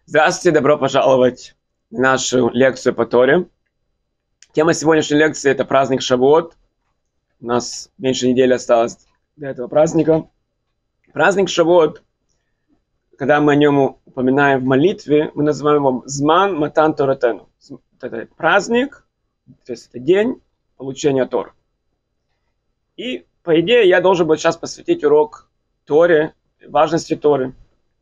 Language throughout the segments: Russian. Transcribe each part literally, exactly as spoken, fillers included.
Здравствуйте, добро пожаловать в нашу лекцию по Торе. Тема сегодняшней лекции – это праздник Шавуот. У нас меньше недели осталось до этого праздника. Праздник Шавуот, когда мы о нем упоминаем в молитве, мы называем его Зман Матан Торатену. Это праздник, то есть это день получения Торы. И, по идее, я должен был сейчас посвятить урок Торе, важности Торы.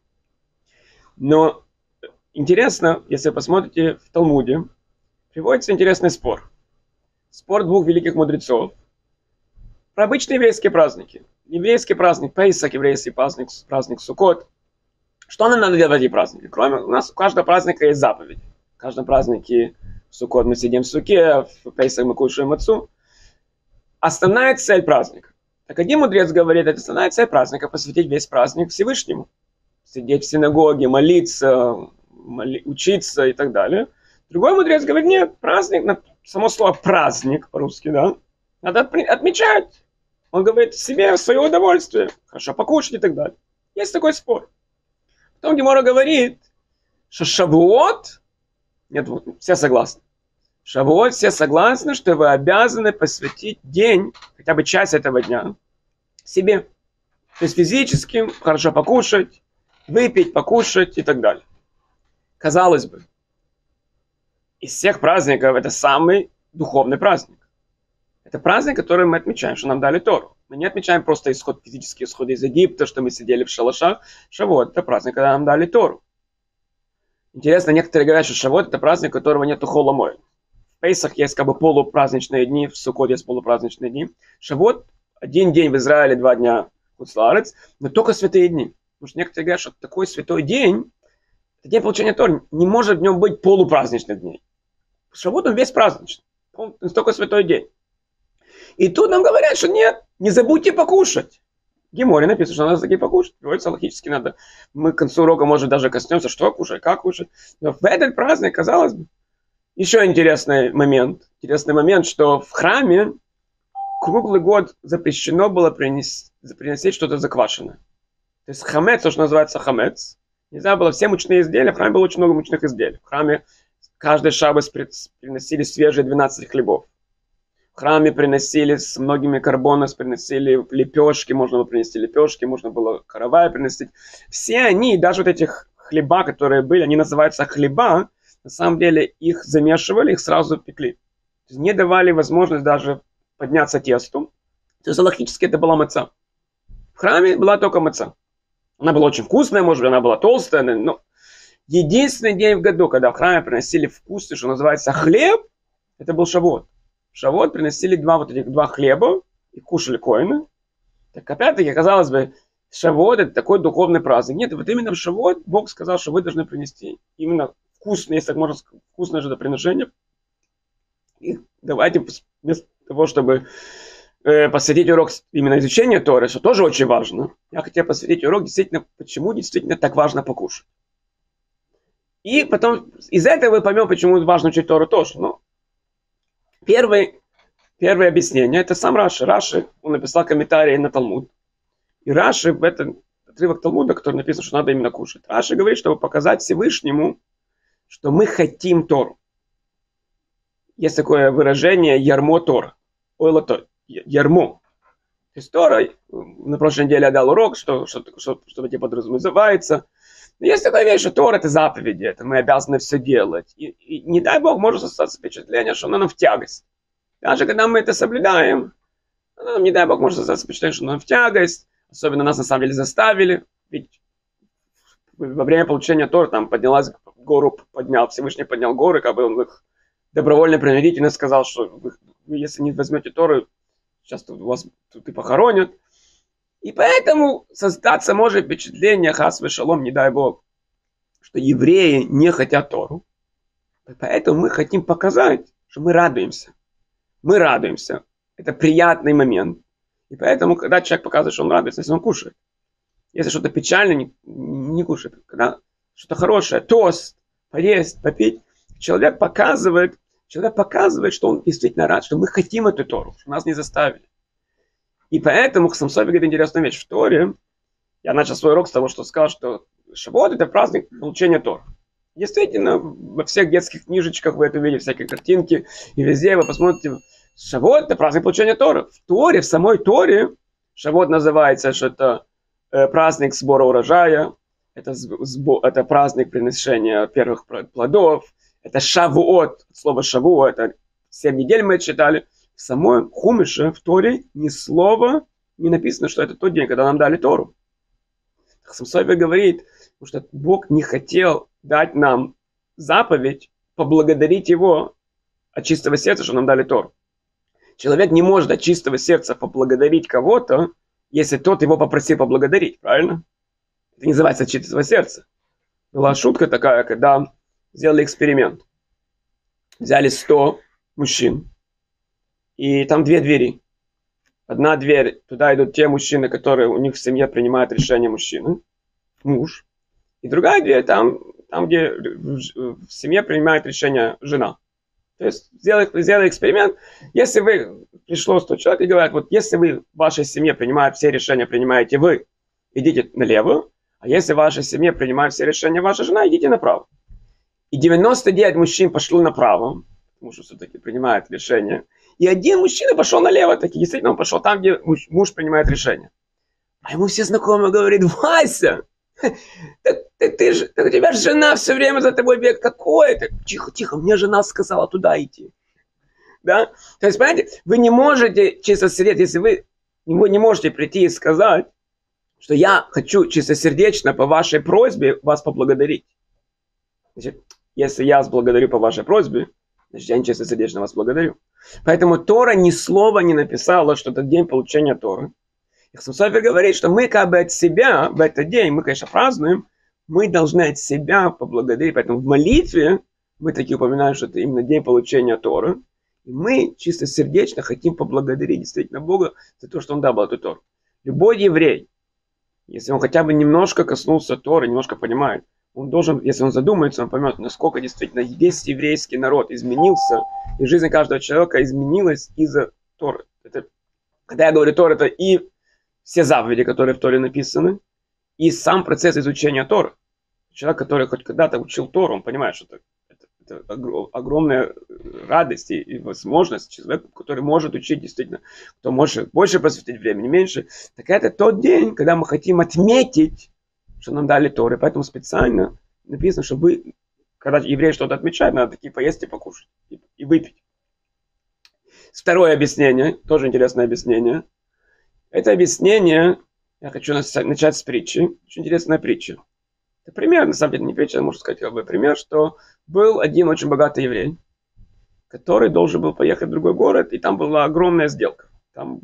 Но интересно, если вы посмотрите в Талмуде, приводится интересный спор. Спор двух великих мудрецов про обычные еврейские праздники. Еврейский праздник Пейсах, еврейский праздник, праздник Суккот. Что нам надо делать в эти праздники? Кроме, у нас у каждого праздника есть заповедь. В каждом празднике в Суккот мы сидим в суке, в Пейсах мы кушаем мацу. Основная цель праздника. Так один мудрец говорит, это основная цель праздника, посвятить весь праздник Всевышнему. Сидеть в синагоге, молиться, моли, учиться и так далее. Другой мудрец говорит, нет, праздник, само слово праздник по-русски, да, надо отмечать. Он говорит себе в свое удовольствие, хорошо покушать и так далее. Есть такой спор. Потом Гемара говорит, что Шавуот, нет, все согласны. Шавуот, все согласны, что вы обязаны посвятить день, хотя бы часть этого дня, себе. То есть физически хорошо покушать, выпить, покушать и так далее. Казалось бы, из всех праздников это самый духовный праздник. Это праздник, который мы отмечаем, что нам дали Тору. Мы не отмечаем просто исход, физический исход из Египта, что мы сидели в шалашах. Шавуот – это праздник, когда нам дали Тору. Интересно, некоторые говорят, что Шавуот – это праздник, у которого нету хола моэль. В Пейсах есть как бы полупраздничные дни, в Суккот есть полупраздничные дни. Шавуот – один день в Израиле, два дня в Хуцлаарец, но только святые дни. Потому что некоторые говорят, что такой святой день, это день получения Торы, не может в нем быть полупраздничных дней. Шавуот он весь праздничный, он только святой день. И тут нам говорят, что нет, не забудьте покушать. В Геморе написано, что надо таки покушать. Говорится, логически надо. Мы к концу урока, может, даже коснемся, что кушать, как кушать. Но в этот праздник, казалось бы, еще интересный момент. Интересный момент, что в храме круглый год запрещено было принести, приносить что-то заквашенное. То есть хамец, то, что называется хамец. Нельзя было все мучные изделия, в храме было очень много мучных изделий. В храме каждый шаббат приносили свежие двенадцать хлебов. В храме приносили с многими карбонос, приносили лепешки, можно было принести лепешки, можно было каравай приносить. Все они, даже вот эти хлеба, которые были, они называются хлеба, на самом деле их замешивали, их сразу пекли. То есть не давали возможность даже подняться тесту. То есть логически это была маца. В храме была только маца. Она была очень вкусная, может быть, она была толстая, но единственный день в году, когда в храме приносили вкусный, что называется, хлеб, это был Шавуот. В Шавуот приносили два вот этих два хлеба и кушали коины. Так опять-таки, казалось бы, Шавуот это такой духовный праздник. Нет, вот именно в Шавуот Бог сказал, что вы должны принести именно вкусное, если так можно сказать, вкусное жертвоприношение. И давайте вместо того, чтобы посвятить урок именно изучению Торы, что тоже очень важно. Я хотел посвятить урок действительно, почему действительно так важно покушать. И потом из этого вы поймете, почему важно учить Тору тоже. Ну, первое, первое объяснение, это сам Раши. Раши, он написал комментарий на Талмуд. И Раши в этом отрывок Талмуда, который написан, что надо именно кушать. Раши говорит, чтобы показать Всевышнему, что мы хотим Тору. Есть такое выражение «ярмо Тора». Ойло Тора. Ярмо. То есть Тора, на прошлой неделе я дал урок, что, что, что, что это подразумевается. Но есть такая вещь, что Тора это заповеди, это мы обязаны все делать. И, и не дай Бог, может создаться впечатление, что она нам в тягость. Даже когда мы это соблюдаем, нам, не дай Бог, может создаться впечатление, что она нам в тягость. Особенно нас на самом деле заставили. Ведь во время получения Торы там поднялась гору, поднял, Всевышний поднял горы, как бы он их добровольно принудительно сказал, что вы, вы если не возьмете Тору, сейчас тут вас тут и похоронят. И поэтому создаться может впечатление, хас вешалом, не дай Бог, что евреи не хотят Тору. И поэтому мы хотим показать, что мы радуемся. Мы радуемся. Это приятный момент. И поэтому, когда человек показывает, что он радуется, если он кушает. Если что-то печальное, не, не кушает. Когда что-то хорошее, тост, поесть, попить, человек показывает, человек показывает, что он действительно рад, что мы хотим эту Тору, что нас не заставили. И поэтому Самсой говорит интересную вещь. В Торе, я начал свой урок с того, что сказал, что Шавуот это праздник получения Торы. Действительно, во всех детских книжечках вы это видите, всякие картинки, и везде вы посмотрите, Шавуот — это праздник получения Торы. В Торе, в самой Торе, Шавуот называется, что это э, праздник сбора урожая, это, сбо, это праздник приношения первых плодов, это Шавуот, слово Шавуот, это семь недель мы читали. В самой Хумише, в Торе, ни слова не написано, что это тот день, когда нам дали Тору. Хасам Софер говорит, что Бог не хотел дать нам заповедь, поблагодарить Его от чистого сердца, что нам дали Тору. Человек не может от чистого сердца поблагодарить кого-то, если тот его попросил поблагодарить, правильно? Это называется от чистого сердца. Была шутка такая, когда сделали эксперимент. Взяли сто мужчин, и там две двери. Одна дверь, туда идут те мужчины, которые у них в семье принимают решение мужчины, муж. И другая дверь, там, там где в семье принимает решение жена. То есть сделали, сделали эксперимент. Если вы, пришло сто человек и говорят, вот если вы в вашей семье принимаете все решения, принимаете вы, идите налево. А если в вашей семье принимает все решения ваша жена, идите направо. И девяносто девять мужчин пошло направо, потому что все-таки принимает решение. И один мужчина пошел налево, таки действительно он пошел там, где муж, муж принимает решение. А ему все знакомые говорят: Вася, так, так ты же, так у тебя же жена все время за тобой бегает. Какое это? Тихо, тихо, мне жена сказала туда идти. Да? То есть, понимаете, вы не можете чистосердечно, если вы, вы не можете прийти и сказать, что я хочу чистосердечно по вашей просьбе вас поблагодарить. Значит, если я вас благодарю по вашей просьбе, значит, я нечистосердечно вас благодарю. Поэтому Тора ни слова не написала, что это день получения Торы. И Хасам Софер говорит, что мы как бы от себя в этот день, мы, конечно, празднуем, мы должны от себя поблагодарить. Поэтому в молитве мы таки упоминаем, что это именно день получения Торы. И мы чистосердечно хотим поблагодарить действительно Бога за то, что Он дал эту Тору. Любой еврей, если он хотя бы немножко коснулся Торы, немножко понимает, он должен, если он задумается, он поймет, насколько действительно весь еврейский народ изменился, и жизнь каждого человека изменилась из-за Торы. Это, когда я говорю Тора, это и все заповеди, которые в Торе написаны, и сам процесс изучения Торы. Человек, который хоть когда-то учил Тору, он понимает, что это, это, это огромная радость и возможность человека, который может учить действительно, кто может больше посвятить времени, меньше. Так это тот день, когда мы хотим отметить, что нам дали Торы. Поэтому специально написано, что вы, когда евреи что-то отмечают, надо такие поесть и покушать, и, и выпить. Второе объяснение, тоже интересное объяснение. Это объяснение, я хочу начать с притчи. Очень интересная притча. Это пример, на самом деле не притча, можно сказать, как бы пример, что был один очень богатый еврей, который должен был поехать в другой город, и там была огромная сделка. Там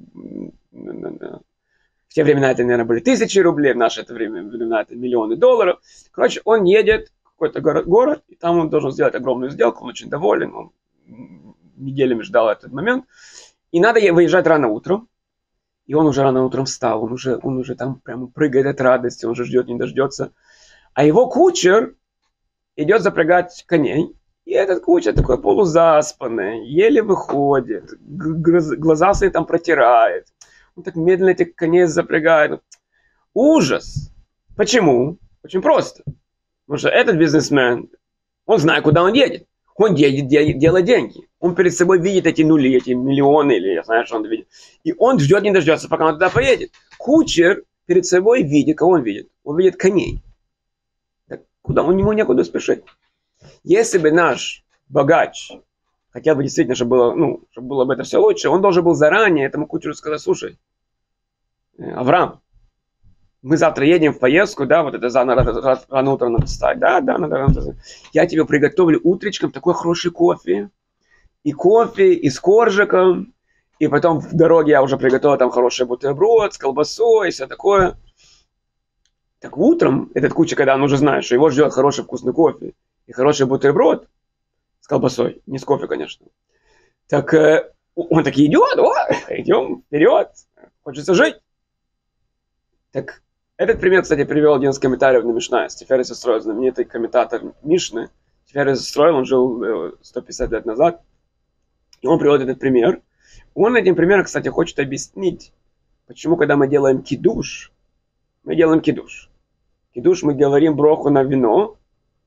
в те времена это, наверное, были тысячи рублей, в наше это время времена это миллионы долларов. Короче, он едет в какой-то город, город, и там он должен сделать огромную сделку, он очень доволен, он неделями ждал этот момент. И надо выезжать рано утром. И он уже рано утром встал, он уже, он уже там прямо прыгает от радости, он уже ждет, не дождется. А его кучер идет запрягать коней. И этот кучер такой полузаспанный, еле выходит, глаза свои там протирает. Он так медленно этих коней запрягает. Ужас! Почему? Очень просто. Потому что этот бизнесмен, он знает, куда он едет. Он едет делать деньги. Он перед собой видит эти нули, эти миллионы, или я знаю, что он видит. И он ждет, не дождется, пока он туда поедет. Кучер перед собой видит, кого он видит? Он видит коней. Так куда? Он ему некуда спешить. Если бы наш богач хотел бы действительно, чтобы было, ну, чтобы было бы это все лучше, он должен был заранее этому кучеру сказать: слушай, Авраам, мы завтра едем в поездку, да, вот это за, рано, рано утром надо встать, да, да, надо рано встать. Я тебе приготовлю утречком такой хороший кофе, и кофе, и с коржиком, и потом в дороге я уже приготовил там хороший бутерброд с колбасой, и все такое. Так утром этот кучер, когда он уже знает, что его ждет хороший вкусный кофе и хороший бутерброд с колбасой, не с кофе, конечно, так э, он таки идет, о, идем вперед, хочется жить. Так этот пример, кстати, привел один из комментариев на Мишна, Тиферес Исроэль, знаменитый комментатор Мишны. Тиферес Исроэль, он жил сто пятьдесят лет назад, и он приводит этот пример. Он этим примером, кстати, хочет объяснить, почему, когда мы делаем кидуш, мы делаем кидуш. Кидуш мы говорим броху на вино,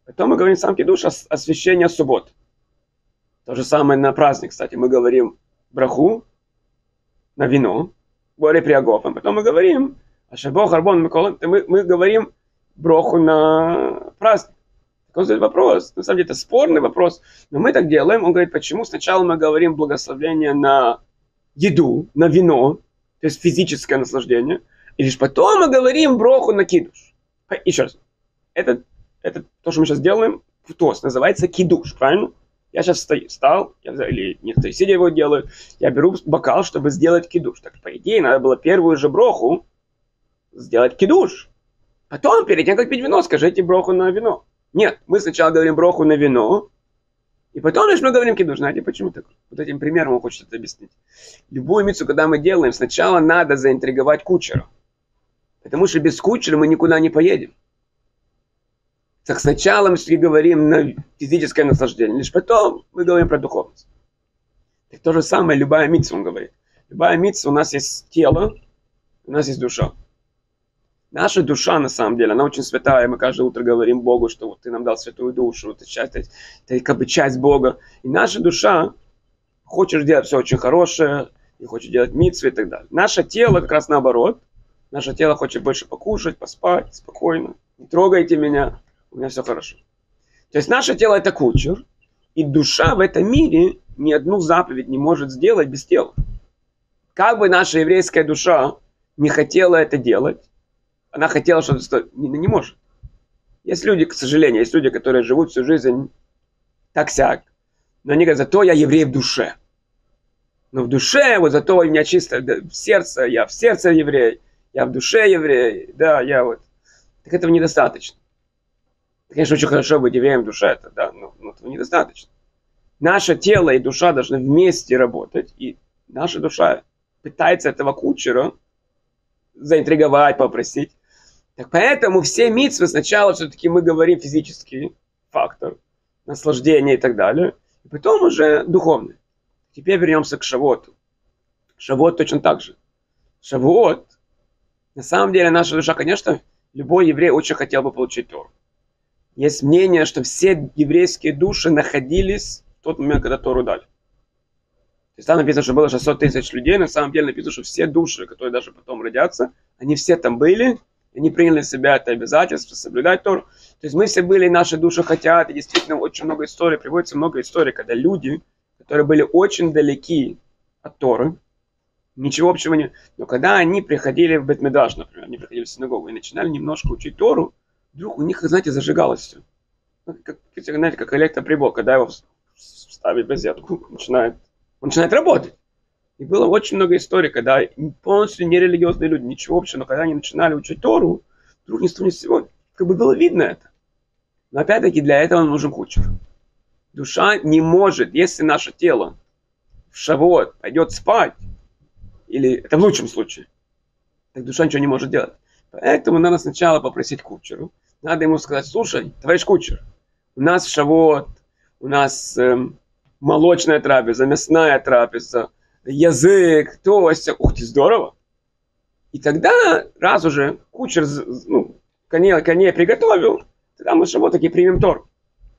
Потом мы говорим сам кидуш освящение суббот. То же самое на праздник, кстати. Мы говорим браху на вино, более приагофом. Потом мы говорим, ашабо, харбон, мы, мы говорим браху на праздник. Он задает вопрос, на самом деле это спорный вопрос, но мы так делаем. Он говорит, почему сначала мы говорим благословение на еду, на вино, то есть физическое наслаждение, и лишь потом мы говорим браху на кидуш. Еще раз, это, это то, что мы сейчас делаем в тост, называется кидуш, правильно? Я сейчас стою, встал, я взял, или некоторые сидя его делают, я беру бокал, чтобы сделать кидуш. Так, по идее, надо было первую же браху сделать кидуш. Потом, перед тем, как пить вино, скажите браху на вино. Нет, мы сначала говорим браху на вино, и потом лишь мы говорим кидуш. Знаете, почему так? Вот этим примером он хочет это объяснить. Любую мицу, когда мы делаем, сначала надо заинтриговать кучера. Потому что без кучера мы никуда не поедем. Так сначала мы все-таки говорим на физическое наслаждение, лишь потом мы говорим про духовность. Так то же самое любая мицва, он говорит. Любая мицва, у нас есть тело, у нас есть душа. Наша душа, на самом деле, она очень святая. Мы каждое утро говорим Богу, что вот ты нам дал святую душу, ты, часть, ты, ты как бы часть Бога. И наша душа хочет делать все очень хорошее, и хочет делать мицвы и так далее. Наше тело как раз наоборот. Наше тело хочет больше покушать, поспать, спокойно. Не трогайте меня, у меня все хорошо. То есть наше тело это кучер, и душа в этом мире ни одну заповедь не может сделать без тела. Как бы наша еврейская душа не хотела это делать, она хотела что-то, не, не может. Есть люди, к сожалению, есть люди, которые живут всю жизнь так-сяк, но они говорят, зато я еврей в душе. Но в душе, вот зато у меня чисто в сердце, я в сердце еврей, я в душе еврей, да, я вот. Так этого недостаточно. Конечно, очень хорошо быть евреем в душе, это, да, но, но этого недостаточно. Наше тело и душа должны вместе работать, и наша душа пытается этого кучера заинтриговать, попросить. Так поэтому все мицвы сначала все-таки мы говорим физический фактор, наслаждение и так далее, и потом уже духовный. Теперь вернемся к Шавуоту. Шавуот точно так же. Шавуот, на самом деле наша душа, конечно, любой еврей очень хотел бы получить Тору. Есть мнение, что все еврейские души находились в тот момент, когда Тору дали. То есть там написано, что было шестьсот тысяч людей, на самом деле написано, что все души, которые даже потом родятся, они все там были, они приняли на себя это обязательство соблюдать Тору. То есть мы все были, наши души хотят, и действительно очень много историй, приводится много историй, когда люди, которые были очень далеки от Торы, ничего общего не... Но когда они приходили в Бет-Мидраш, например, они приходили в синагогу и начинали немножко учить Тору, вдруг у них, знаете, зажигалось все. Как, знаете, как электроприбор, когда его вставить в розетку, начинает, он начинает работать. И было очень много историй, когда полностью нерелигиозные люди, ничего общего, но когда они начинали учить Тору, вдруг ни с того ни с сего, как бы было видно это. Но опять-таки для этого нужен кучер. Душа не может, если наше тело в Шавуот пойдет спать, или это в лучшем случае, так душа ничего не может делать. Поэтому надо сначала попросить кучеру. Надо ему сказать, слушай, товарищ кучер, у нас в Шавуот, у нас эм, молочная трапеза, мясная трапеза, язык, то, все. Ух ты, здорово. И тогда, раз уже кучер ну, коней, коней приготовил, тогда мы в Шавуот таки примем Тору.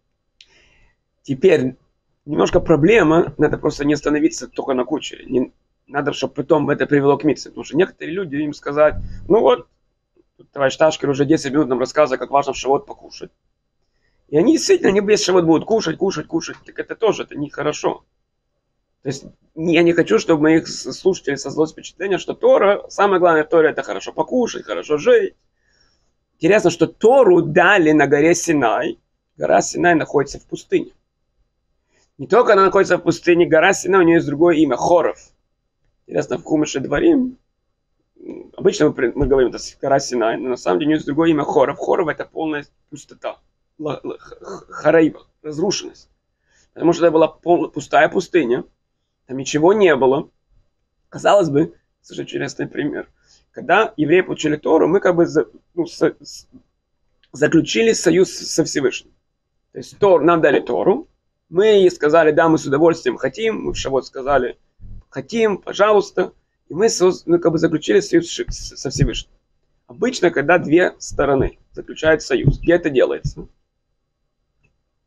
Теперь немножко проблема, надо просто не остановиться только на кучере. Не, надо, чтобы потом это привело к митце. Потому что некоторые люди им сказать, ну вот, товарищ Ташкер уже десять минут нам рассказывает, как важно в Шавуот покушать. И они действительно, они без Шавуот будут кушать, кушать, кушать. Так это тоже, это нехорошо. То есть я не хочу, чтобы моих слушателей создалось впечатление, что Тора, самое главное в Торе это хорошо покушать, хорошо жить. Интересно, что Тору дали на горе Синай. Гора Синай находится в пустыне. Не только она находится в пустыне, гора Синай, у нее есть другое имя, Хоров. Интересно, в Хумаше Дворим, обычно мы, мы говорим, это гора Синай, но на самом деле у нее есть другое имя, Хоров. Хоров это полная пустота, хараиба, разрушенность. Потому что это была пол, пустая пустыня, там ничего не было. Казалось бы, слушай, интересный пример. Когда евреи получили Тору, мы как бы за, ну, со, с, заключили союз со Всевышним. То есть Тор, нам дали Тору, мы сказали, да, мы с удовольствием хотим, мы в Шавуот сказали, хотим, пожалуйста, и мы, со, мы как бы заключили союз со Всевышним. Обычно, когда две стороны заключают союз, где это делается?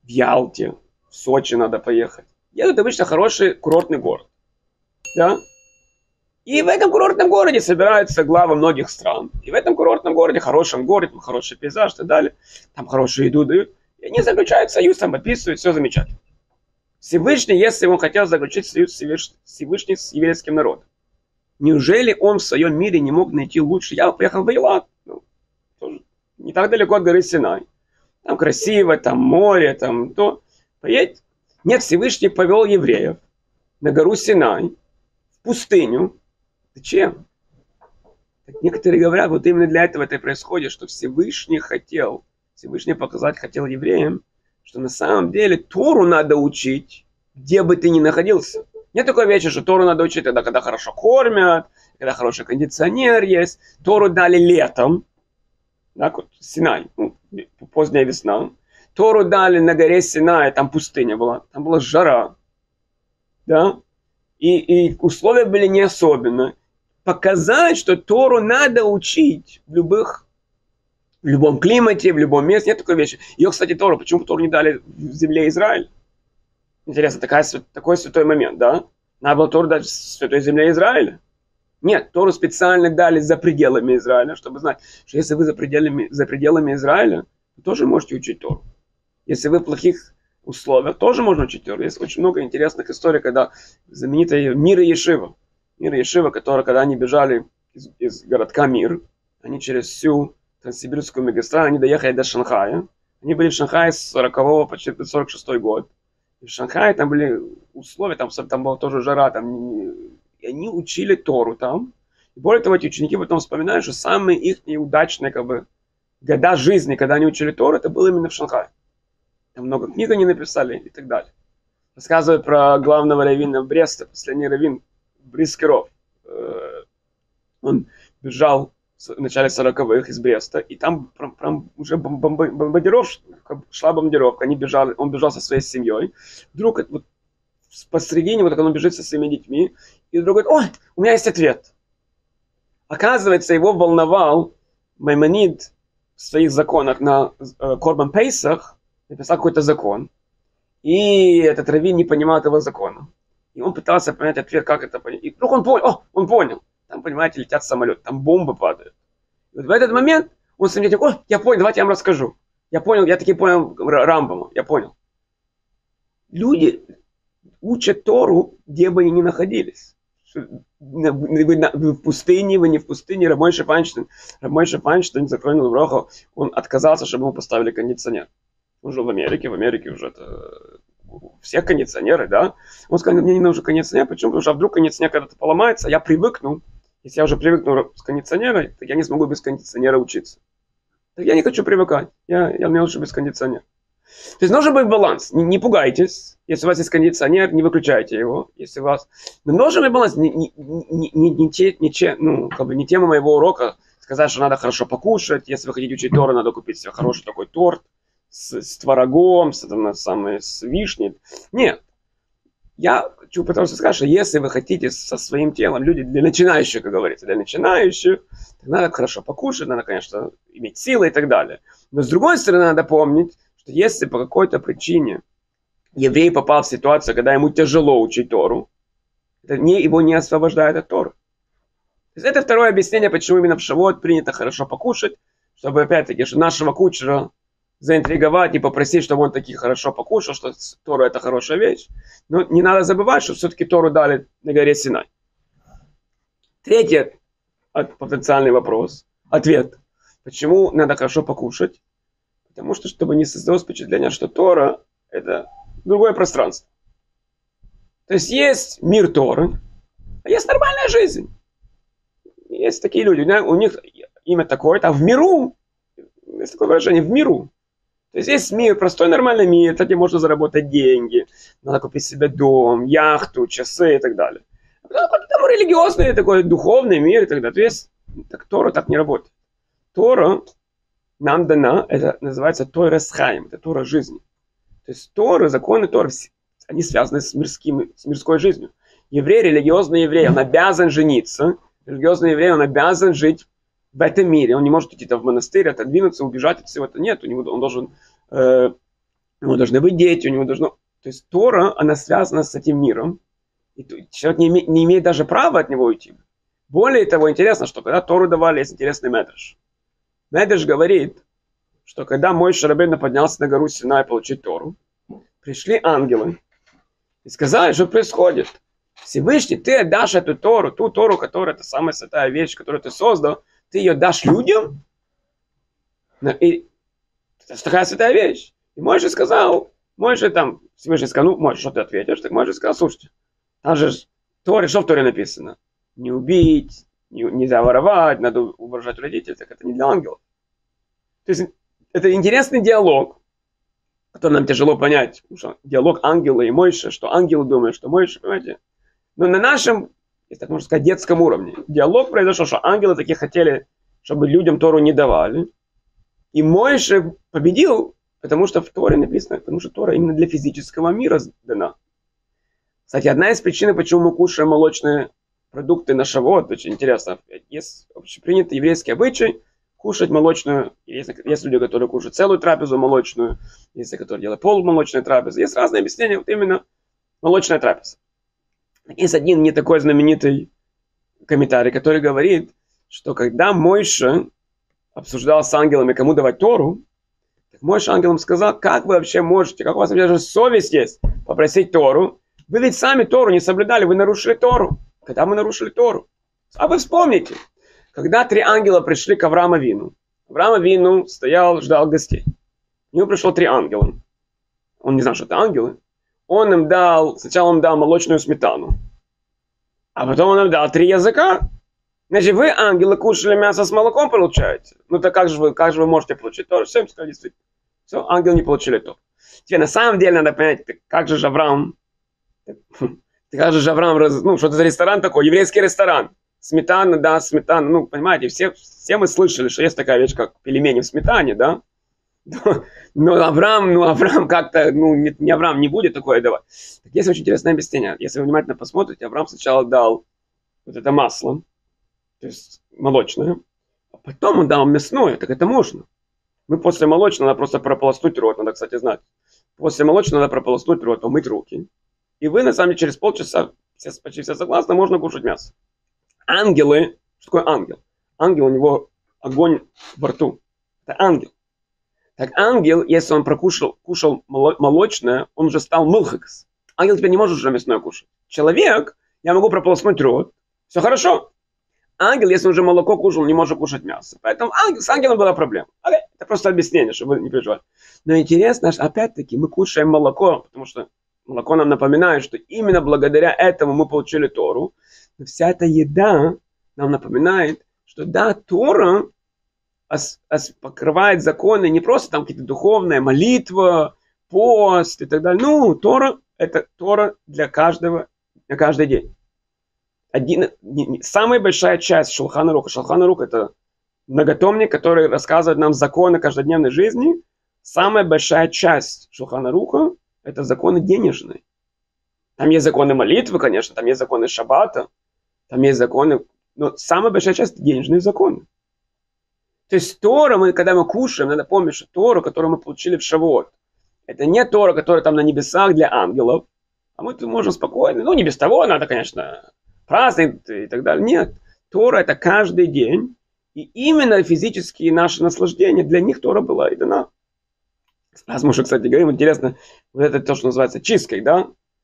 Ялте, в Сочи надо поехать. Едут обычно хороший курортный город. Да? И в этом курортном городе собираются главы многих стран. И в этом курортном городе, хорошем городе, хороший пейзаж и так далее, там хорошую еду дают. И они заключают союз, там подписывают, все замечательно. Всевышний, если он хотел заключить союз Всевышний с еврейским народом, неужели он в своем мире не мог найти лучше? Я поехал в Эйлат, ну, тоже не так далеко от горы Синай. Там красиво, там море, там то. Поедь. Нет, Всевышний повел евреев на гору Синай, в пустыню. Зачем? Так некоторые говорят, вот именно для этого это и происходит, что Всевышний хотел, Всевышний показать хотел евреям, что на самом деле Тору надо учить, где бы ты ни находился. Нет такой вещи, что Тору надо учить тогда, когда хорошо кормят, когда хороший кондиционер есть. Тору дали летом, да, Синай, ну, поздняя весна. Тору дали на горе Синай, там пустыня была, там была жара, да, и, и условия были не особенно. Показать, что Тору надо учить в любых, в любом климате, в любом месте. Нет такой вещи. Ее, кстати, Тору, почему Тору не дали в земле Израиля? Интересно, такая, такой святой момент, да? Надо было Тору дать в святой земле Израиля? Нет, Тору специально дали за пределами Израиля, чтобы знать, что если вы за пределами, за пределами Израиля, вы тоже можете учить Тору. Если вы в плохих условиях, тоже можно учить Тору. Есть очень много интересных историй, когда знаменитая Мир и Ешива, Мир и Ешива, которые, когда они бежали из, из городка Мир, они через всю Транссибирскую магистраль, они доехали до Шанхая. Они были в Шанхае с сорокового почти до сорок шестой год. И в Шанхае там были условия, там, там была тоже жара, там, и они учили Тору там. И более того, эти ученики потом вспоминают, что самые их неудачные как бы, года жизни, когда они учили Тору, это было именно в Шанхае. Там много книг они написали и так далее. Рассказывают про главного раввина Бреста, последний раввин Брискеров. Он бежал в начале сороковых из Бреста, и там прям, прям уже бомбардировка, шла бомбардировка, они бежали, он бежал со своей семьей. Вдруг вот, посредине, вот как он бежит со своими детьми, и вдруг говорит: ой, у меня есть ответ. Оказывается, его волновал Маймонид в своих законах на э, Корбан Пейсах, написал какой-то закон, и этот раввин не понимал этого закона. И он пытался понять ответ, как это понять. И вдруг он понял, о, он понял. Там, понимаете, летят самолеты, там бомбы падают. И вот в этот момент он с ним о, я понял, давайте я вам расскажу. Я понял, я таки понял Рамбама, я понял. Люди учат Тору, где бы они ни находились. Вы в пустыне, вы не в пустыне. Рабмойше Файнштейн, Рабмойше Файнштейн, закройный Лаврохов, он отказался, чтобы ему поставили кондиционер. Он жил в Америке, в Америке уже это... все кондиционеры, да. Он сказал: мне не нужен кондиционер. Почему? Потому что вдруг кондиционер когда-то поломается, я привыкну. Если я уже привыкну с кондиционера, то я не смогу без кондиционера учиться. Так я не хочу привыкать. Я, я мне лучше без кондиционера. То есть нужен быть баланс. Не, не пугайтесь. Если у вас есть кондиционер, не выключайте его. Если у вас... Но нужен быть баланс. Не, не, не, не, не, те, не, те, ну, как бы не тема моего урока сказать, что надо хорошо покушать. Если вы хотите учить Тору, надо купить себе хороший такой торт с, с творогом, с, там, самой, с вишней. Нет. Я хочу пытаться сказать, что если вы хотите со своим телом, люди для начинающих, как говорится, для начинающих, так надо хорошо покушать, надо, конечно, иметь силы и так далее. Но с другой стороны, надо помнить, что если по какой-то причине еврей попал в ситуацию, когда ему тяжело учить Тору, это не, его не освобождает от Торы. То есть это второе объяснение, почему именно в Шавуот принято хорошо покушать, чтобы, опять-таки, что нашего кучера заинтриговать и попросить, чтобы он таки хорошо покушал, что Тора это хорошая вещь. Но не надо забывать, что все-таки Тору дали на горе Синай. Третий потенциальный вопрос, ответ. Почему надо хорошо покушать? Потому что, чтобы не создалось впечатление, что Тора это другое пространство. То есть есть мир Торы, а есть нормальная жизнь. Есть такие люди, у них имя такое-то, а в миру, есть такое выражение, в миру. То есть есть мир, простой нормальный мир, где можно заработать деньги, надо купить себе дом, яхту, часы и так далее. А потом там религиозный такой духовный мир и так далее. То есть так, Тора так не работает. Тора нам дана, это называется Тойрес Хаим, это Тора жизни. То есть Тора, законы Торы, они связаны с, мирским, с мирской жизнью. Еврей, религиозный еврей, он обязан жениться, религиозный еврей, он обязан жить в этом мире. Он не может идти там в монастырь, отодвинуться, убежать от всего этого. Нет, у него, он должен, э, него должны быть дети, у него должно... То есть Тора, она связана с этим миром. И человек не, име... не имеет даже права от него уйти. Более того, интересно, что когда Тору давали, есть интересный Медраш. Медраш говорит, что когда Моше Рабейну поднялся на гору Синай получить Тору, пришли ангелы и сказали, что происходит. Всевышний, ты отдашь эту Тору, ту Тору, которая это самая святая вещь, которую ты создал, ты ее дашь людям? И это такая святая вещь. И Моше сказал, Моше там, Всевышний сказал, ну, Моше, что ты ответишь? Так Моше сказал, слушайте, там же Торе, что в Торе написано? Не убить, не, нельзя воровать, надо уважать родителей, так это не для ангелов. То есть это интересный диалог, который нам тяжело понять, потому что диалог ангела и Моше, что ангелы думают, что Моше, понимаете? Но на нашем, если так можно сказать, детском уровне, диалог произошел, что ангелы такие хотели, чтобы людям Тору не давали. И Моше победил, потому что в Торе написано, потому что Тора именно для физического мира дана. Кстати, одна из причин, почему мы кушаем молочные продукты на Шавуот, очень интересно, есть общепринятый еврейский обычай кушать молочную, есть, есть люди, которые кушают целую трапезу молочную, есть, которые делают полумолочную трапезу, есть разные объяснения, вот именно молочная трапеза. Есть один не такой знаменитый комментарий, который говорит, что когда Моше обсуждал с ангелами, кому давать Тору, так Моше ангелам сказал, как вы вообще можете, как у вас вообще даже совесть есть попросить Тору, вы ведь сами Тору не соблюдали, вы нарушили Тору. Когда мы нарушили Тору? А вы вспомните, когда три ангела пришли к Аврааму Авину, Авраам Авину стоял, ждал гостей. К нему пришло три ангела. Он не знал, что это ангелы. Он им дал, сначала он дал молочную сметану, а потом он им дал три языка. Значит, вы, ангелы, кушали мясо с молоком, получаете? Ну так как же вы, как же вы можете получить Тору? Все им сказали, действительно. Все, ангелы не получили Тору. Теперь на самом деле надо понять, как же Авраам, как же Авраам, ну что это за ресторан такой, еврейский ресторан. Сметана, да, сметана, ну понимаете, все, все мы слышали, что есть такая вещь, как пельмени в сметане, да? Но Авраам, ну Авраам как-то, ну не, не Авраам не будет такое давать. Так есть очень интересное объяснение. Если вы внимательно посмотрите, Авраам сначала дал вот это масло, то есть молочное, а потом он дал мясное, так это можно. Мы после молочного надо просто прополоснуть рот, надо, кстати, знать. После молочного надо прополоснуть рот, помыть руки. И вы, на самом деле, через полчаса, все, почти все согласны, можно кушать мясо. Ангелы, что такое ангел? Ангел, у него огонь во рту. Это ангел. Так ангел, если он прокушал кушал молочное, он уже стал мылхакс. Ангел теперь не может уже мясное кушать. Человек, я могу прополоснуть рот, все хорошо. Ангел, если он уже молоко кушал, не может кушать мясо. Поэтому ангел, с ангелом была проблема. Это просто объяснение, чтобы вы не переживали. Но интересно, что опять-таки мы кушаем молоко, потому что молоко нам напоминает, что именно благодаря этому мы получили Тору. Но вся эта еда нам напоминает, что да, Тора ос- ос- покрывает законы не просто там какие-то духовные, молитва, пост и так далее. Ну, Тора – это Тора для каждого, на каждый день. Один, не, не, самая большая часть Шулхан Аруха. Шулхан Арух – это многотомник, который рассказывает нам законы каждодневной жизни. Самая большая часть Шулхан Аруха – это законы денежные. Там есть законы молитвы, конечно, там есть законы шаббата, там есть законы, но самая большая часть – это денежные законы. То есть Тора, мы, когда мы кушаем, надо помнить, что Тора, которую мы получили в Шавуот, это не Тора, которая там на небесах для ангелов, а мы тут можем спокойно, ну не без того, надо, конечно, праздник и так далее. Нет, Тора – это каждый день, и именно физические наши наслаждения, для них Тора была и дана. Раз мы уже, кстати, говорим, интересно, вот это то, что называется чисткой, да,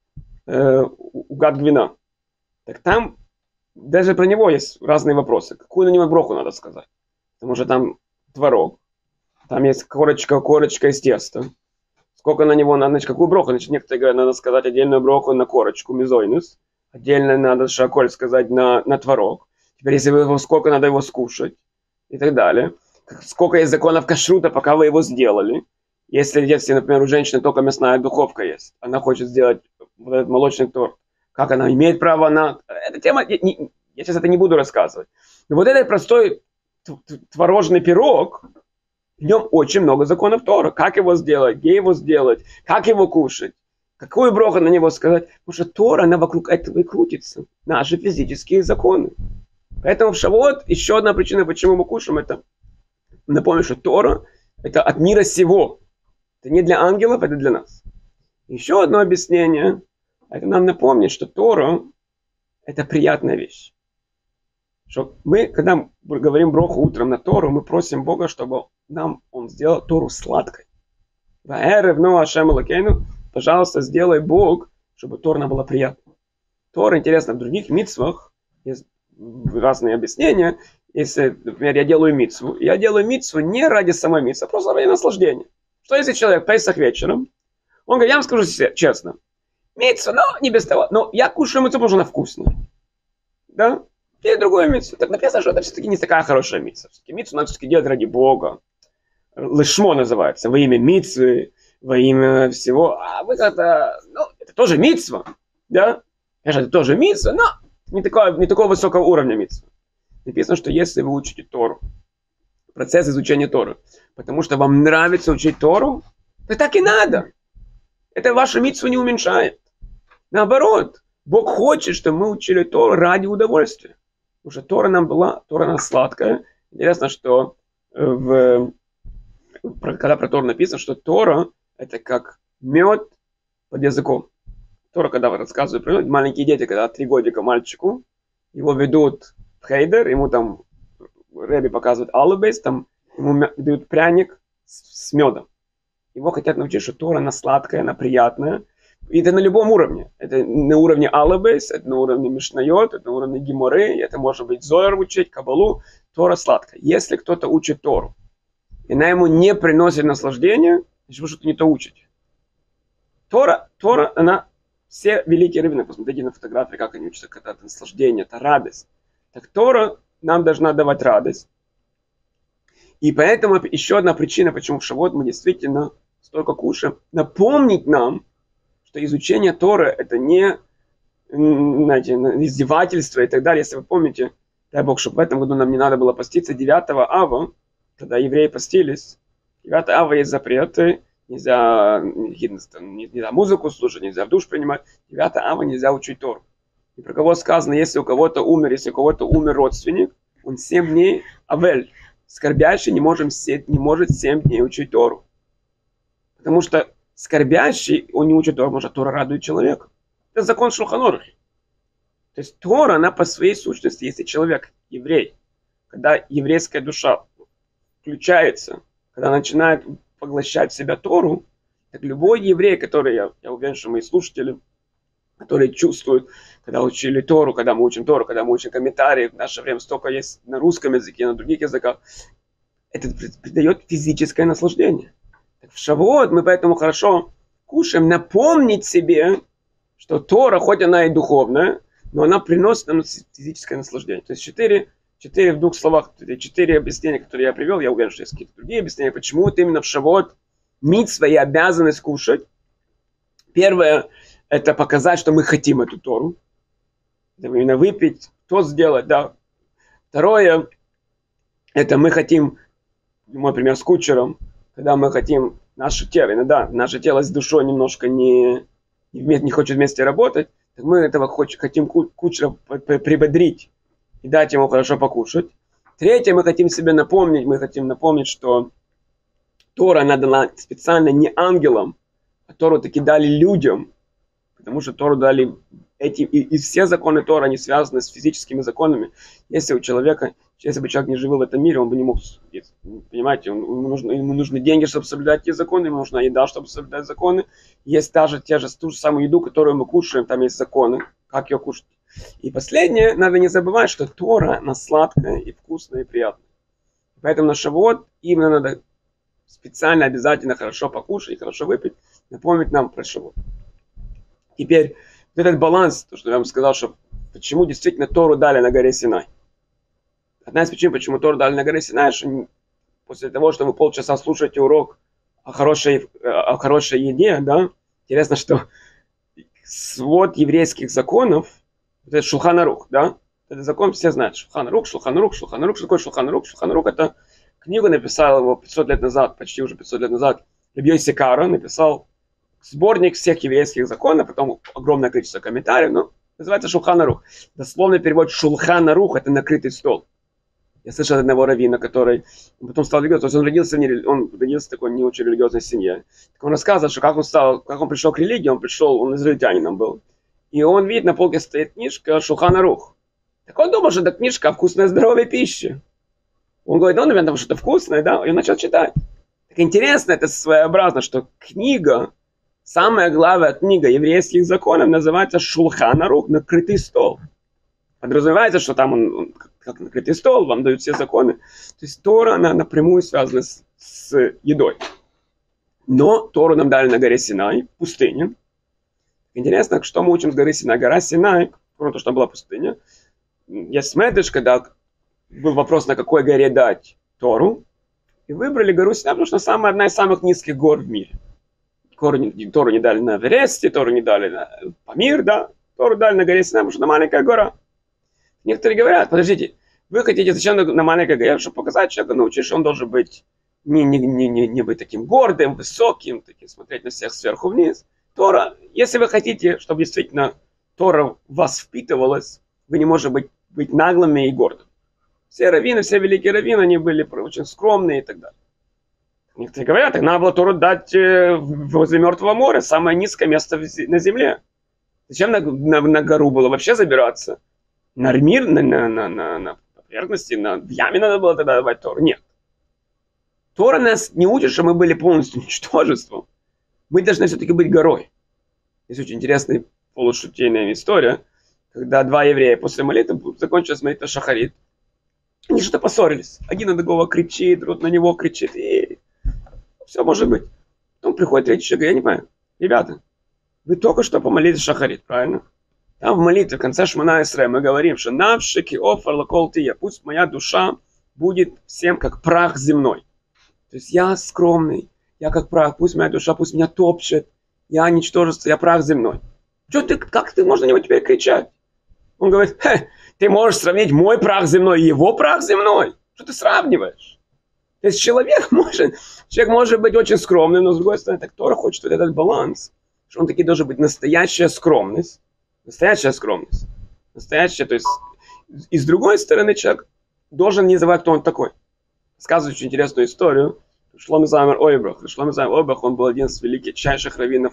э, угад гвина. Так там даже про него есть разные вопросы. Какую на него броху надо сказать? Потому что там творог, там есть корочка, корочка из теста. Сколько на него надо, значит, какую броху? Значит, некоторые говорят, надо сказать отдельную броху на корочку, мизойнус. Отдельно надо шаколь сказать на, на творог. Теперь, если вы его, сколько надо его скушать и так далее. Сколько есть законов кашрута, пока вы его сделали. Если, если, например, у женщины только мясная духовка есть, она хочет сделать вот этот молочный торт, как она имеет право на... Эта тема, я, не, я сейчас это не буду рассказывать. Но вот этот простой творожный пирог, в нем очень много законов Тора. Как его сделать, где его сделать, как его кушать, какую броху на него сказать. Потому что Тора, она вокруг этого и крутится. Наши физические законы. Поэтому в Шавуот еще одна причина, почему мы кушаем, это напомню, что Тора это от мира сего. Это не для ангелов, это для нас. Еще одно объяснение, это нам напомнит, что Тора это приятная вещь. Что мы, когда говорим броху утром на Тору, мы просим Бога, чтобы нам Он сделал Тору сладкой. Пожалуйста, сделай Бог, чтобы Тора нам была приятной. Тора, интересно, в других мицвах есть разные объяснения. Если, например, я делаю мицву, я делаю мицву не ради самой мицвы, а просто ради наслаждения. Что если человек Песах вечером, он говорит, я вам скажу честно, мицву, но не без того, но я кушаю мицву, потому что она вкусная. Да? Или другую мицву. Так написано, что это все-таки не такая хорошая мицва. Все-таки мицву надо все-таки делать ради Бога. Лишмо называется, во имя мицвы, во имя всего. А вы как-то, ну, это тоже мицва, да? Конечно, это тоже мицва, но не, такое, не такого высокого уровня мицва. Написано, что если вы учите Тору, процесс изучения Торы, потому что вам нравится учить Тору, то так и надо. Это вашу мицву не уменьшает. Наоборот, Бог хочет, чтобы мы учили Тору ради удовольствия. Потому что Тора нам была, Тора нам сладкая. Интересно, что в, когда про Тору написано, что Тора это как мед под языком. Тора, когда рассказывают про мед, маленькие дети, когда три годика мальчику, его ведут в хейдер, ему там Рэби показывает алубейс, там ему дают пряник с, с медом. Его хотят научить, что Тора она сладкая, она приятная. И это на любом уровне. Это на уровне алубейс, это на уровне мишнайот, это на уровне геморы, это может быть зояр учить, кабалу. Тора сладкая. Если кто-то учит Тору, и она ему не приносит наслаждения, значит вы что-то не то учите. Тора, Тора, она, все великие раввины, посмотрите на фотографии, как они учатся, когда это наслаждение, это радость. Так Тора нам должна давать радость. И поэтому еще одна причина, почему в Шавуот мы действительно столько кушаем, напомнить нам, что изучение Торы это не, знаете, издевательство и так далее. Если вы помните, дай Бог, чтобы в этом году нам не надо было поститься девятого ава, когда евреи постились. девятого ава есть запреты, нельзя, нельзя музыку слушать, нельзя в душ принимать. девятого ава нельзя учить Тору. И про кого сказано, если у кого-то умер, если у кого-то умер родственник, он семь дней авель, скорбящий не, можем, не может семь дней учить Тору. Потому что скорбящий, он не учит Тору, потому что Тора радует человека. Это закон Шулхан Арухи. То есть Тора, она по своей сущности, если человек еврей, когда еврейская душа включается, когда начинает поглощать в себя Тору, так любой еврей, который, я, я уверен, что мои слушатели, которые чувствуют, когда учили Тору, когда мы учим Тору, когда мы учим комментарии, в наше время столько есть на русском языке, на других языках, это придает физическое наслаждение. Так в Шавуот мы поэтому хорошо кушаем, напомнить себе, что Тора, хоть она и духовная, но она приносит нам физическое наслаждение. То есть четыре, четыре в двух словах, четыре объяснения, которые я привел, я уверен, что есть какие-то другие объяснения, почему это именно в Шавуот мицва и обязанность кушать. Первое, это показать, что мы хотим эту Тору. Это именно выпить, то сделать, да. Второе, это мы хотим, мой пример с кучером, когда мы хотим наше тело, иногда наше тело с душой немножко не, не, не хочет вместе работать, так мы этого хотим кучера прибодрить и дать ему хорошо покушать. Третье, мы хотим себе напомнить, мы хотим напомнить, что Тора она дала специально не ангелам, а Тору таки дали людям, потому что Тору дали эти, и, и все законы Тора, они связаны с физическими законами. Если у человека, если бы человек не жил в этом мире, он бы не мог, понимаете, он, ему, нужно, ему нужны деньги, чтобы соблюдать эти законы, ему нужна еда, чтобы соблюдать законы. Есть даже те же, ту же самую еду, которую мы кушаем, там есть законы, как ее кушать. И последнее, надо не забывать, что Тора, она сладкая и вкусная и приятная. Поэтому на Шавуот именно надо специально, обязательно хорошо покушать и хорошо выпить, напомнить нам про Шавуот. Теперь вот этот баланс, то, что я вам сказал, что почему действительно Тору дали на горе Синай. Одна из причин, почему Тору дали на горе Синай, что после того, что вы полчаса слушаете урок о хорошей, о хорошей еде, да, интересно, что свод еврейских законов, это Шулхан Арух, да, этот закон все знают, Шулхан Арух, Шулхан Арух, Шулхан Арух, что такое Шулхан Арух? Шулхан Арух это книгу написал его пятьсот лет назад, почти уже пятьсот лет назад, Раби Йоси Кара написал сборник всех еврейских законов, потом огромное количество комментариев, но называется Шулхан Арух. Дословный перевод Шулхан Арух это накрытый стол. Я слышал одного раввина, который потом стал религиозным, то есть он родился, не, он родился в такой не очень религиозной семье. Так он рассказывал, что как он стал, как он пришел к религии, он пришел, он израильтянином был. И он видит, на полке стоит книжка Шулхан Арух. Так он думал, что это книжка о вкусной здоровой пище. Он говорит, ну, наверное, что-то вкусное, да, и он начал читать. Так интересно, это своеобразно, что книга, самая главная книга еврейских законов называется Шулхан Арух, накрытый стол. Подразумевается, что там он, он как накрытый стол, вам дают все законы. То есть Тора, она напрямую связана с, с едой. Но Тору нам дали на горе Синай, в пустыне. Интересно, что мы учим с горы Синай. Гора Синай, кроме того, что была пустыня. Есть медреш, когда был вопрос, на какой горе дать Тору. И выбрали гору Синай, потому что самая, одна из самых низких гор в мире. Тору не, Тору не дали на Эвересте, Тору не дали на Памир, да. Тору дали на горе Синай, потому что это маленькая гора. Некоторые говорят, подождите, вы хотите зачем на маленькой горе, чтобы показать человеку, научить, что он должен быть, не, не, не, не, не быть таким гордым, высоким, таким, смотреть на всех сверху вниз. Тора, если вы хотите, чтобы действительно Тора в вас впитывалась, вы не можете быть, быть наглыми и гордым. Все раввины, все великие раввины, они были очень скромные и так далее. Некоторые говорят, так надо было Тору дать возле Мертвого моря, самое низкое место на земле. Зачем на, на, на гору было вообще забираться? На мир, на, на, на, на, на поверхности, на, в яме надо было тогда давать Тору. Нет. Тора нас не учит, что мы были полностью ничтожеством. Мы должны все-таки быть горой. Есть очень интересная полушутейная история, когда два еврея после молитвы закончилась молитва Шахарит. Они что-то поссорились. Один на другого кричит, другой на него кричит. И все может быть. Потом приходит третий человек, я не понимаю. Ребята, вы только что помолились Шахарит, правильно? Там в молитве в конце Шмона Эсрей мы говорим, что навшики офар лакол тия, пусть моя душа будет всем как прах земной. То есть я скромный, я как прах, пусть моя душа, пусть меня топчет, я ничтожество, я прах земной. Что ты, как ты можешь на него теперь кричать? Он говорит, хе, ты можешь сравнить мой прах земной и его прах земной? Что ты сравниваешь? То есть человек может, человек может быть очень скромным, но с другой стороны, так Тора хочет вот этот баланс, что он таки должен быть настоящая скромность. Настоящая скромность. Настоящая, то есть, и с другой стороны, человек должен не забывать, кто он такой. Рассказываю очень интересную историю. Шломо Зальман Ойбрах. Шломо Зальман Ойбрах, он был один из величайших раввинов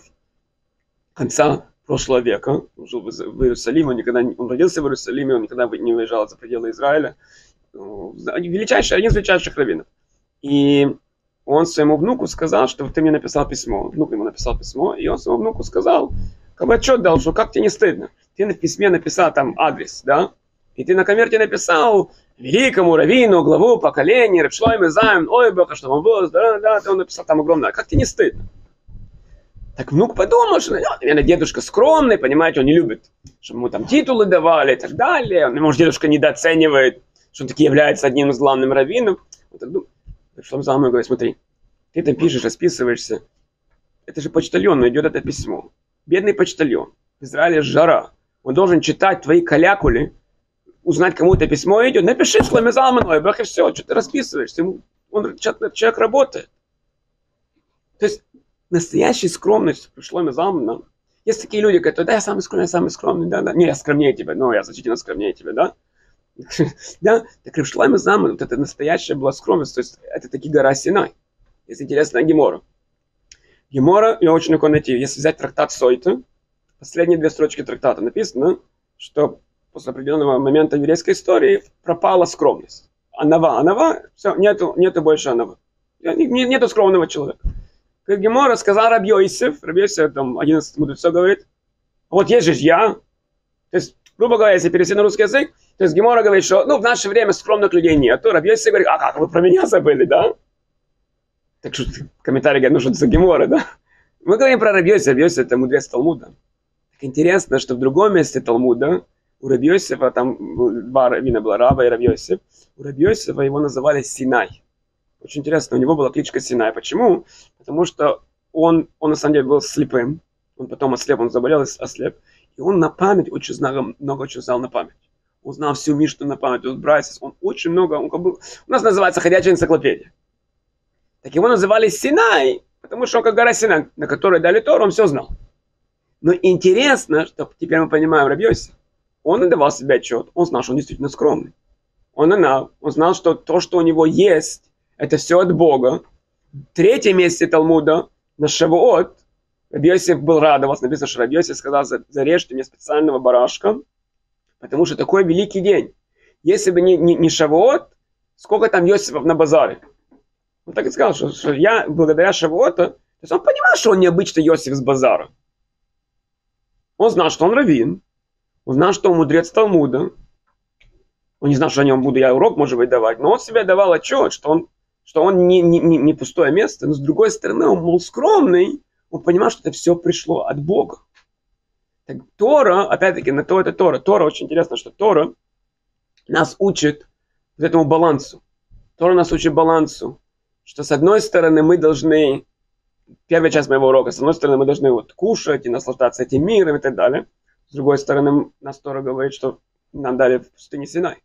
конца прошлого века. Он жил в Иерусалиме, он, никогда, он родился в Иерусалиме, он никогда не уезжал за пределы Израиля. Величайший, один из величайших раввинов. И он своему внуку сказал, что ты мне написал письмо. Внук ему написал письмо, и он своему внуку сказал, как бы отчет дал, что как тебе не стыдно. Ты на письме написал там адрес, да? И ты на конверте написал великому раввину, главу поколения, Рав Шломо Зальман Ойбраха, чтобы он был, да, да, ты он написал там огромное. Как тебе не стыдно? Так внук подумал, что, ну, наверное, дедушка скромный, понимаете, он не любит, чтобы ему там титулы давали и так далее. Может, дедушка недооценивает, что он таки является одним из главных раввинов. Вот так думаю. Рав Шломо Зальман говорит, смотри, ты там пишешь, расписываешься. Это же почтальону идет это письмо. Бедный почтальон. В Израиле жара. Он должен читать твои калякули, узнать, кому это письмо идет. Напиши Шломо Зальман Ойбрах и все. Что ты расписываешься? Он, человек работает. То есть настоящая скромность Шломо Зальмана. Есть такие люди, которые, да, я самый скромный, я самый скромный, да, да. Не, я скромнее тебя, но я значительно скромнее тебя, да. Да, так Рав Шломо Зальман, вот это настоящая была скромность. То есть это таки гора Синай. Есть интересная гемора. Гемора, ее очень легко найти. Если взять трактат Сойта, последние две строчки трактата написано, что после определенного момента еврейской истории пропала скромность. Анава, анава, все, нету, нету больше анава. Нету скромного человека. Как Гемора сказал Рабби Йосеф, Рабби Йосеф, там, одиннадцать мудрецов говорит, вот есть же я. То есть, грубо говоря, если перевести на русский язык, то есть Гемора говорит, что ну, в наше время скромных людей нет. Рабби Йосеф говорит, а как, вы про меня забыли, да? Так что комментарий говорит, ну что это за Гемора, да? Мы говорим про Рабби Йосеф. Рабби Йосеф это мудрец Талмуда. Так интересно, что в другом месте Талмуда у Рабби Йосефа, там два раввина было, Рава и Рабби Йосеф, у Рабби Йосефа его называли Синай. Очень интересно, у него была кличка Синай. Почему? Потому что он, он на самом деле был слепым. Он потом ослеп, он заболел и ослеп. И он на память очень знал, много очень знал на память. Он знал всю Мишну на память, он Брайсис, он очень много, он был, у нас называется ходячая энциклопедия. Так его называли Синай, потому что он как гора Синай, на которой дали Тору, он все знал. Но интересно, что теперь мы понимаем Рабби Йосеф, он отдавал себе отчет, он знал, что он действительно скромный. он она, он знал, что то, что у него есть, это все от Бога. В третьем месте Талмуда, на Шавуот, Раби Йосеф был радовался, написано, что Раби Йосеф сказал: зарежьте мне специального барашка, потому что такой великий день. Если бы не, не, не Шавуот, сколько там Йосефов на базаре? Он так и сказал, что, что я благодаря Шавуоту, то есть он понимал, что он необычный Йосеф с базара. Он знал, что он раввин, он знал, что он мудрец Талмуда. Он не знал, что о нем буду я урок, может быть, давать, но он себе давал отчет, что он, что он не, не, не пустое место, но с другой стороны, он был скромный, он понимал, что это все пришло от Бога. Так Тора, опять-таки, на то это Тора. Тора, очень интересно, что Тора нас учит вот этому балансу. Тора нас учит балансу, что с одной стороны мы должны, первая часть моего урока, с одной стороны мы должны вот кушать и наслаждаться этим миром и так далее. С другой стороны, нас Тора говорит, что нам дали в пустыне Синай.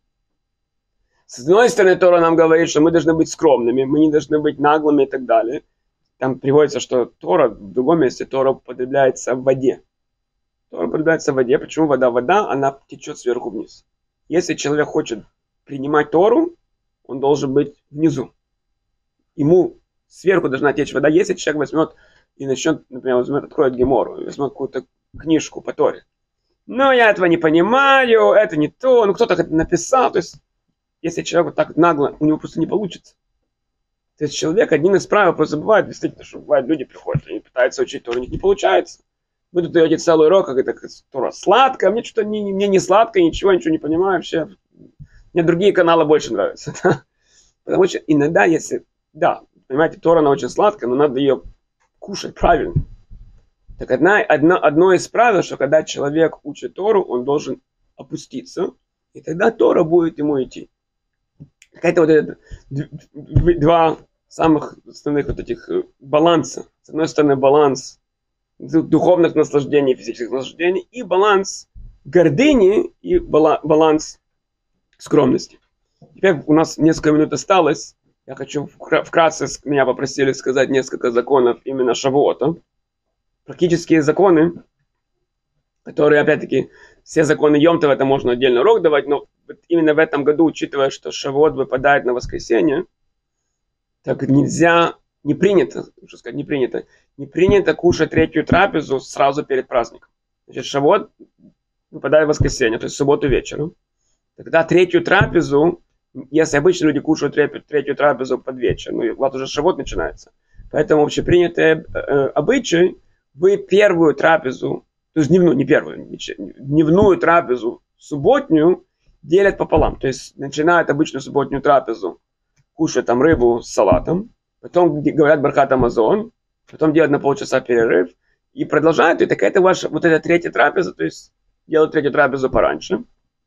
С одной стороны, Тора нам говорит, что мы должны быть скромными, мы не должны быть наглыми и так далее. Там приводится, что Тора, в другом месте, Тора употребляется в воде. Тора употребляется в воде. Почему вода? Вода, она течет сверху вниз. Если человек хочет принимать Тору, он должен быть внизу. Ему сверху должна течь вода. Если человек возьмет и начнет, например, возьмет, откроет Гемору, возьмет какую-то книжку по Торе. Но я этого не понимаю, это не то, ну кто-то это написал. То есть, если человек вот так нагло, у него просто не получится. То есть человек, один из правил просто бывает, действительно, что бывает, люди приходят, они пытаются учить Тору, у них не получается. Вы тут даете целый урок, как это Тора сладкая, мне что-то не, мне не сладко, ничего, ничего не понимаю вообще. Мне другие каналы больше нравятся. Потому что иногда, если, да, понимаете, Тора, она очень сладкая, но надо ее кушать правильно. Так одна, одна, одно из правил, что когда человек учит Тору, он должен опуститься, и тогда Тора будет ему идти. Какая-то вот это два самых основных вот этих баланса. С одной стороны, баланс духовных наслаждений, физических наслаждений, и баланс гордыни, и баланс скромности. Теперь у нас несколько минут осталось. Я хочу вкратце, меня попросили сказать несколько законов именно Шавуота. Практические законы, которые, опять-таки, все законы Йом-Това, это можно отдельно урок давать, но именно в этом году, учитывая, что Шавуот выпадает на воскресенье, так нельзя, не принято, что сказать, не принято, не принято кушать третью трапезу сразу перед праздником. Значит, Шавуот выпадает в воскресенье, то есть в субботу вечером. Тогда третью трапезу, если обычно люди кушают третью, третью трапезу под вечер, ну, вот уже Шавуот начинается. Поэтому общепринятый э, обычай, вы первую трапезу, то есть дневную, не первую, дневную трапезу, субботнюю, делят пополам. То есть начинают обычную субботнюю трапезу, кушают там рыбу с салатом, потом говорят Бархат Амазон, потом делают на полчаса перерыв и продолжают. И так это ваша, вот эта третья трапеза, то есть делают третью трапезу пораньше.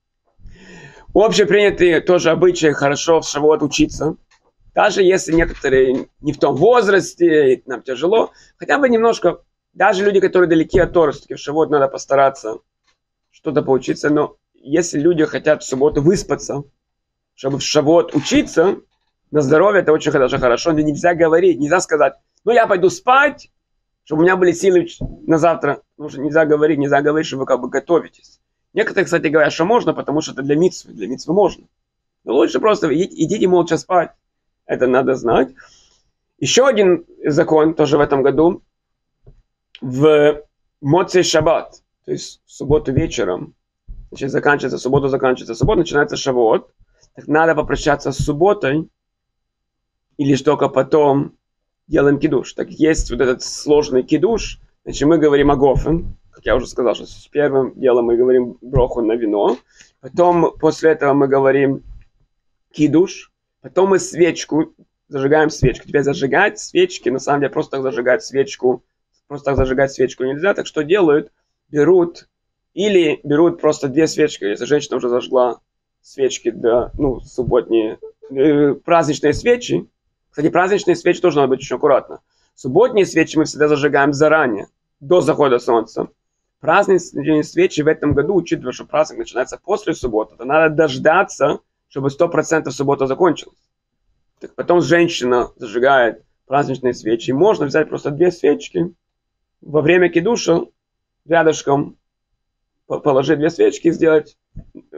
Общепринятые тоже обычаи, хорошо в Шавуот учиться. Даже если некоторые не в том возрасте, и нам тяжело, хотя бы немножко, даже люди, которые далеки от Торы, все-таки в Шавуот надо постараться что-то поучиться. Но если люди хотят в субботу выспаться, чтобы в Шавуот учиться, на здоровье это очень даже хорошо, но нельзя говорить, нельзя сказать, ну я пойду спать, чтобы у меня были силы на завтра. Потому что нельзя говорить, нельзя говорить, что вы как бы готовитесь. Некоторые, кстати, говорят, что можно, потому что это для мицвы, для мицвы можно. Но лучше просто идите, идите молча спать. Это надо знать. Еще один закон тоже в этом году. В Моцей Шаббат, то есть в субботу вечером, значит, заканчивается суббота, заканчивается суббота, начинается Шавуот. Так надо попрощаться с субботой, и лишь только потом делаем кидуш. Так есть вот этот сложный кидуш, значит, мы говорим агофен, как я уже сказал, что с первым делом мы говорим броху на вино, потом после этого мы говорим кидуш, потом мы свечку, зажигаем свечку. Теперь зажигать свечки, на самом деле просто так зажигать свечку, просто так зажигать свечку нельзя, так что делают? Берут, или берут просто две свечки, если женщина уже зажгла свечки, да, ну, субботние, э, праздничные свечи. Кстати, праздничные свечи тоже надо быть очень аккуратно. Субботние свечи мы всегда зажигаем заранее, до захода солнца. Праздничные свечи в этом году, учитывая, что праздник начинается после субботы, то надо дождаться, чтобы сто процентов суббота закончилась. Так потом женщина зажигает праздничные свечи. И можно взять просто две свечки, во время кидуша рядышком положить две свечки и сделать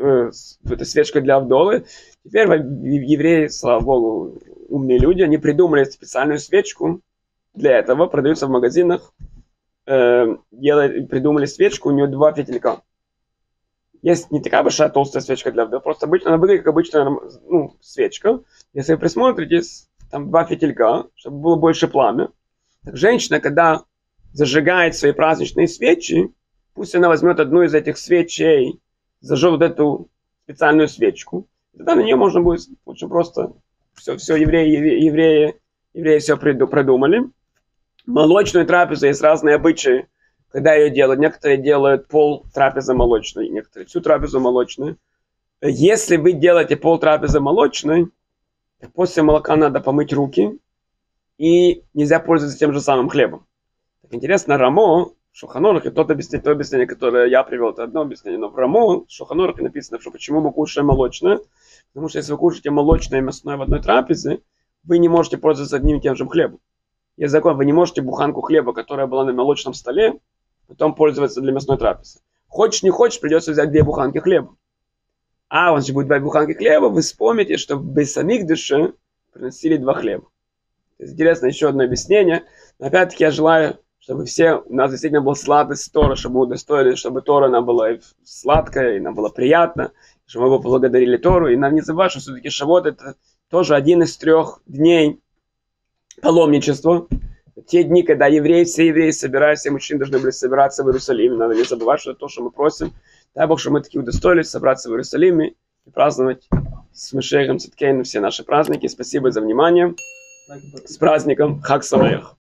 э, этой свечкой для Авдолы. Теперь евреи, слава богу, умные люди, они придумали специальную свечку для этого, продаются в магазинах. Э, делали, придумали свечку, у нее два фитилька. Есть не такая большая толстая свечка для Авдолы, просто обычно, она выглядит как обычная, ну, свечка. Если вы присмотритесь, там два фитилька, чтобы было больше пламя. Так женщина, когда зажигает свои праздничные свечи, пусть она возьмет одну из этих свечей, зажжет вот эту специальную свечку. Тогда на нее можно будет очень просто. Все, все евреи, евреи, евреи все придумали. Молочную трапезу есть разные обычаи, когда ее делают. Некоторые делают пол трапезы молочной, некоторые всю трапезу молочную. Если вы делаете пол трапезы молочной, после молока надо помыть руки, и нельзя пользоваться тем же самым хлебом. Так интересно, Рамо, в Шулхан Арухе, тот объяснение, то объяснение, которое я привел, это одно объяснение, но в Рамо, в Шулхан Арухе написано, что почему мы кушаем молочное. Потому что если вы кушаете молочное и мясное в одной трапезе, вы не можете пользоваться одним и тем же хлебом. Есть закон, вы не можете буханку хлеба, которая была на молочном столе, потом пользоваться для мясной трапезы. Хочешь, не хочешь, придется взять две буханки хлеба. А у вас же будет две буханки хлеба, вы вспомните, что в Бейс-Микдаше приносили два хлеба. Интересно, еще одно объяснение. Но опять-таки я желаю, чтобы все, у нас действительно была сладость Тора, чтобы мы удостоились, чтобы Тора нам была сладкая, и нам было приятно, чтобы мы поблагодарили Тору. И нам не забывать, что все-таки Шавот это тоже один из трех дней паломничества. Те дни, когда евреи, все евреи собираются, все мужчины должны были собираться в Иерусалиме. Надо не забывать, что это то, что мы просим. Дай Бог, что мы такие удостоились собраться в Иерусалиме и праздновать с Мешехом Циткейном все наши праздники. Спасибо за внимание. С праздником! Хаг Самеах!